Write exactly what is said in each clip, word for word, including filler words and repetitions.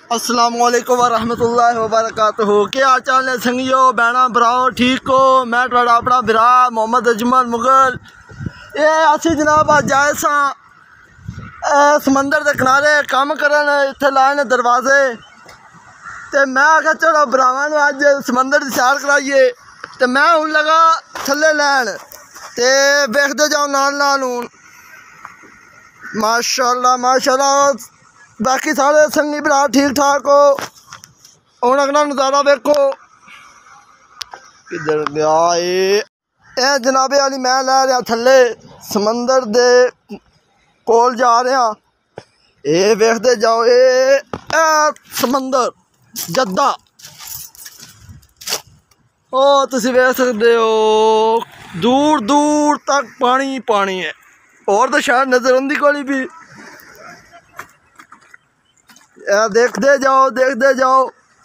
अस्सलाम वालेकुम वरहमतुल्लाहि वबरकातुहू। क्या हाल चाल है संगियो भैना भराओ, ठीक हो? मैं तुहाडा अपना भरा मोहम्मद अजमल मुगल। ये असी जनाब अज आए सां समंदर के किनारे काम करन, इत्थे लाए ने दरवाजे। तो मैं आख्या चलो भरावां नूं अज समंदर की सैर कराइए। तो मैं हुण लगा थल्ले लैन, ते वेखदे जाओ नाल नाल। हूँ माशाअल्लाह माशाअल्लाह बाकी सारे संगी भरा ठीक ठाक हो। हूँ अगला नज़ारा वेखो किधर गया ये ए जनाबे वाली मैं लै रहा थल्ले समंदर दे कोल जा रहा। ये वेखते जाओ ये समंदर जद्दा ओ तुसी वेख सकते हो, दूर दूर तक पानी पानी है। और तो शायद नजर आती कोई भी। देखते जाओ देखते जाओ,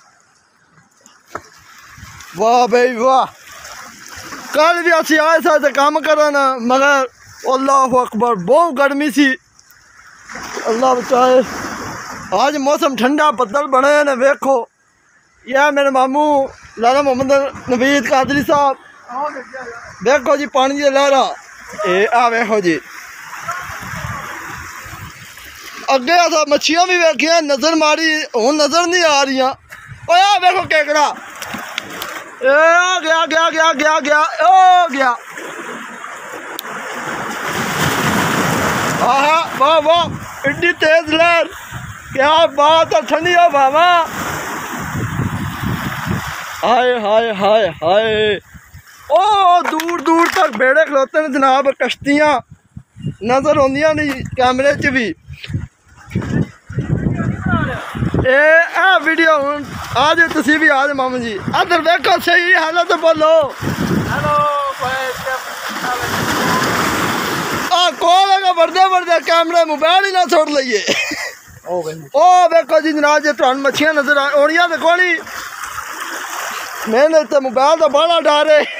वाह भाई वाह। कल भी असी आए थे काम करन, मगर अल्लाह अकबर बहुत गर्मी सी, अल्लाह बचाए। आज मौसम ठंडा, बदल बने ने। वेखो यह मेरे मामू लाला मोहम्मद नवीद कादरी साहब, देखो जी पानी की लहरा। ये आ वेखो जी, अगे अस मच्छियां भी वेखिया, नजर मारी, हूँ नजर नहीं आ रही। आ वेखो केकड़ा, ए गया गया गया गया गया ओ गया। हाँ वाह वाह, इतनी तेज लहर, क्या बात है। ठंडी हो बाबा, हाय हाय हाय हाय। ओ दूर दूर तक बेड़े खलोते ने जनाब, कश्तियाँ नजर आउंदियां नहीं कैमरे च भी। ए आ वीडियो हूँ आज तुसी भी आज मामू जी अदर देखो सही हालत तो बोलो हेलो। आ कॉल का बढ़ते बढ़ते कैमरे मोबाइल ही ना छोड़ लीए। ओ देखो जी जनाब, जो तुहानू मच्छियां नजर आनियां तो कोनी, मैंने तो मोबाइल का बड़ा डर है।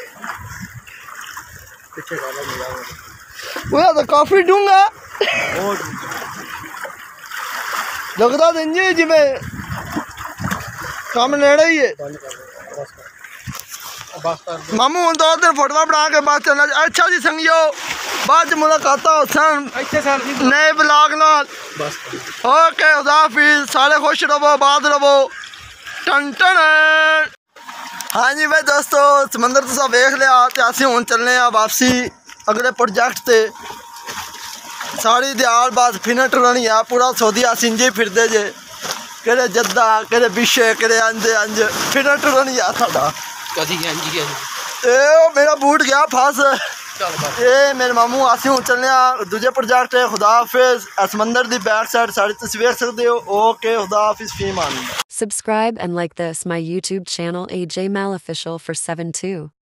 वह तो काफी डूंगा लगता तो इंज जिमें काम नेड़े ही है। मामू हूँ दो दिन फोटो बना के बाद चलना। अच्छा जी संगियो, बाद मुलाकात हो नए ब्लॉग नाल। ओके खुदा हाफिज़, सारे खुश रहो आबाद रहो। टन टन। हाँ जी भाई दोस्तों, समंदर तुसा वेख लिया, तो असी हूँ चलने वापसी अगले प्रोजेक्ट से। सारी दिहाड़ बाद फिर टुरनी है पूरा सऊदी इंजे फिरते जे, केड़े जद्दा केड़े पिछे केड़े अंज अंज फिर टुरनी है साडा। ए मेरा बूट गया फस। ये मेरे मामू असी हूँ चलने दूजे प्रोजेक्ट है। खुदा हाफिज़। समंदर की बैक साइड साड़ी तुम वेख सकते हो। ओके खुदा हाफिज़, फी मान। Subscribe and like this my YouTube channel A J Mal Official for seven two.